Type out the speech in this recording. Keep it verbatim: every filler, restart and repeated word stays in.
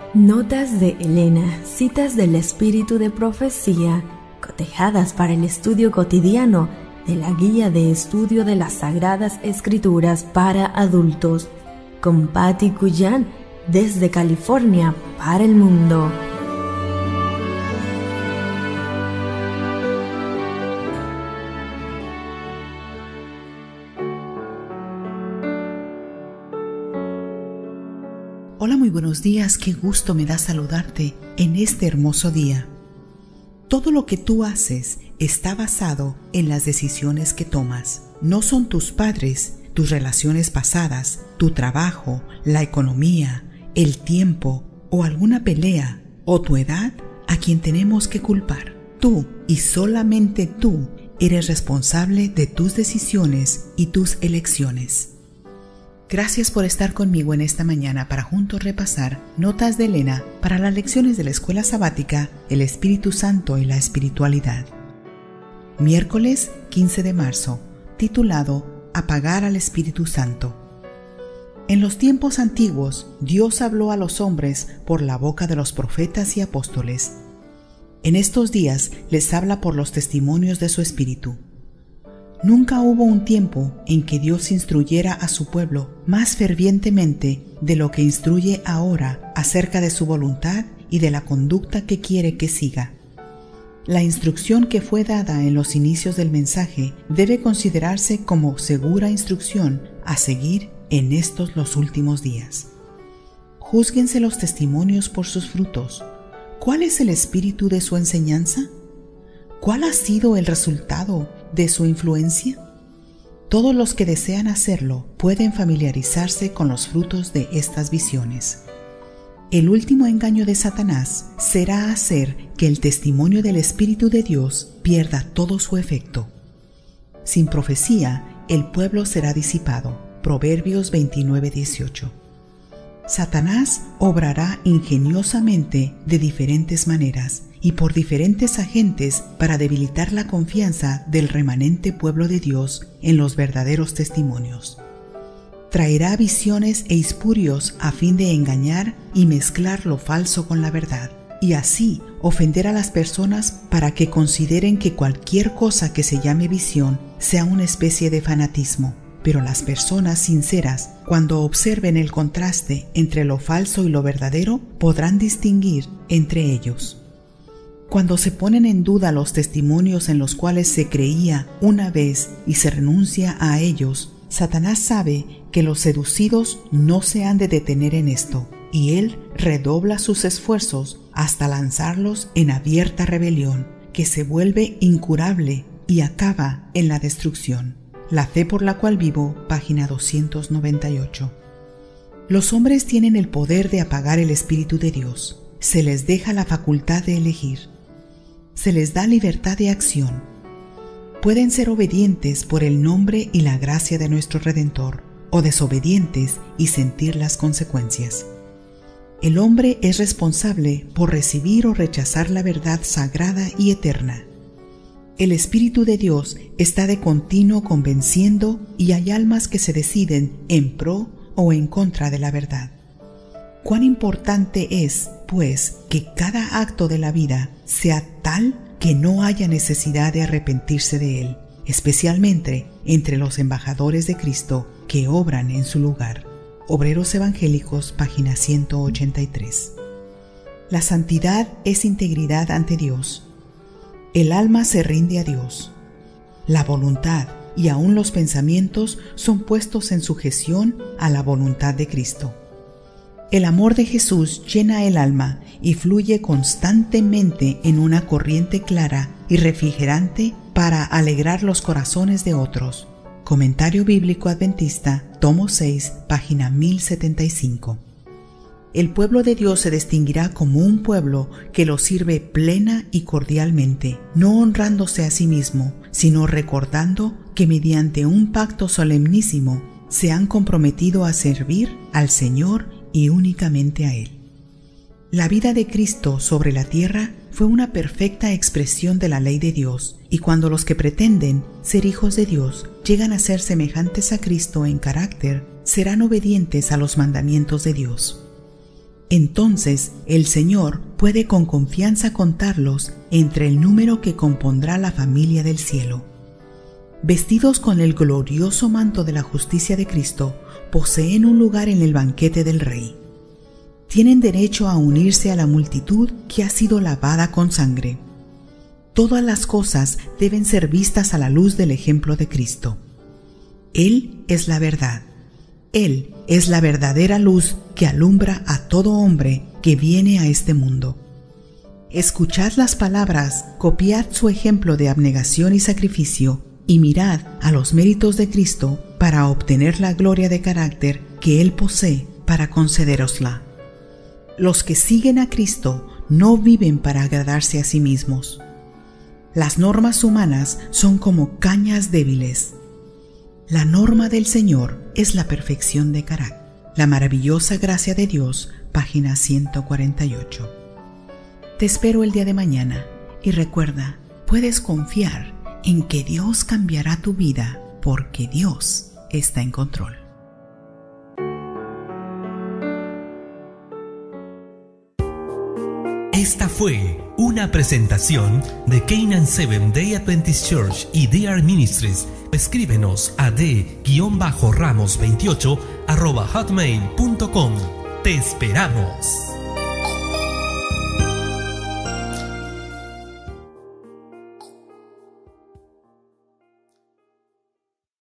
Notas de Elena, citas del espíritu de profecía, cotejadas para el estudio cotidiano de la Guía de Estudio de las Sagradas Escrituras para Adultos, con Patti Cuyan, desde California para el mundo. Hola, muy buenos días, qué gusto me da saludarte en este hermoso día. Todo lo que tú haces está basado en las decisiones que tomas. No son tus padres, tus relaciones pasadas, tu trabajo, la economía, el tiempo o alguna pelea o tu edad a quien tenemos que culpar. Tú y solamente tú eres responsable de tus decisiones y tus elecciones. Gracias por estar conmigo en esta mañana para juntos repasar Notas de Elena para las lecciones de la Escuela Sabática, el Espíritu Santo y la Espiritualidad. Miércoles quince de marzo, titulado Apagar al Espíritu Santo. En los tiempos antiguos, Dios habló a los hombres por la boca de los profetas y apóstoles. En estos días les habla por los testimonios de su Espíritu. Nunca hubo un tiempo en que Dios instruyera a su pueblo más fervientemente de lo que instruye ahora acerca de su voluntad y de la conducta que quiere que siga. La instrucción que fue dada en los inicios del mensaje debe considerarse como segura instrucción a seguir en estos los últimos días. Júzguense los testimonios por sus frutos. ¿Cuál es el espíritu de su enseñanza? ¿Cuál ha sido el resultado de su influencia? Todos los que desean hacerlo pueden familiarizarse con los frutos de estas visiones. El último engaño de Satanás será hacer que el testimonio del Espíritu de Dios pierda todo su efecto. Sin profecía, el pueblo será disipado. Proverbios veintinueve dieciocho. Satanás obrará ingeniosamente de diferentes maneras y por diferentes agentes para debilitar la confianza del remanente pueblo de Dios en los verdaderos testimonios. Traerá visiones e espurios a fin de engañar y mezclar lo falso con la verdad, y así ofender a las personas para que consideren que cualquier cosa que se llame visión sea una especie de fanatismo. Pero las personas sinceras, cuando observen el contraste entre lo falso y lo verdadero, podrán distinguir entre ellos. Cuando se ponen en duda los testimonios en los cuales se creía una vez y se renuncia a ellos, Satanás sabe que los seducidos no se han de detener en esto, y él redobla sus esfuerzos hasta lanzarlos en abierta rebelión, que se vuelve incurable y acaba en la destrucción. La fe por la cual vivo, página doscientos noventa y ocho. Los hombres tienen el poder de apagar el Espíritu de Dios. Se les deja la facultad de elegir. Se les da libertad de acción. Pueden ser obedientes por el nombre y la gracia de nuestro Redentor, o desobedientes y sentir las consecuencias. El hombre es responsable por recibir o rechazar la verdad sagrada y eterna. El Espíritu de Dios está de continuo convenciendo y hay almas que se deciden en pro o en contra de la verdad. Cuán importante es, pues, que cada acto de la vida sea tal que no haya necesidad de arrepentirse de él, especialmente entre los embajadores de Cristo que obran en su lugar. Obreros Evangélicos, página ciento ochenta y tres. La santidad es integridad ante Dios. El alma se rinde a Dios. La voluntad y aun los pensamientos son puestos en sujeción a la voluntad de Cristo. El amor de Jesús llena el alma y fluye constantemente en una corriente clara y refrigerante para alegrar los corazones de otros. Comentario Bíblico Adventista, tomo seis, página mil setenta y cinco. El pueblo de Dios se distinguirá como un pueblo que lo sirve plena y cordialmente, no honrándose a sí mismo, sino recordando que mediante un pacto solemnísimo se han comprometido a servir al Señor y únicamente a Él. La vida de Cristo sobre la tierra fue una perfecta expresión de la ley de Dios, y cuando los que pretenden ser hijos de Dios llegan a ser semejantes a Cristo en carácter, serán obedientes a los mandamientos de Dios. Entonces el Señor puede con confianza contarlos entre el número que compondrá la familia del cielo. Vestidos con el glorioso manto de la justicia de Cristo, poseen un lugar en el banquete del Rey. Tienen derecho a unirse a la multitud que ha sido lavada con sangre. Todas las cosas deben ser vistas a la luz del ejemplo de Cristo. Él es la verdad. Él es la verdadera luz que alumbra a todo hombre que viene a este mundo. Escuchad las palabras, copiad su ejemplo de abnegación y sacrificio, y mirad a los méritos de Cristo para obtener la gloria de carácter que Él posee para concederosla. Los que siguen a Cristo no viven para agradarse a sí mismos. Las normas humanas son como cañas débiles. La norma del Señor es la perfección de carácter. La maravillosa gracia de Dios, página ciento cuarenta y ocho. Te espero el día de mañana y recuerda, puedes confiar en que Dios cambiará tu vida porque Dios está en control. Esta fue una presentación de Canaan Seventh Day Adventist Church y D R Ministries. Escríbenos a d ramos veintiocho arroba hotmail punto com. Te esperamos.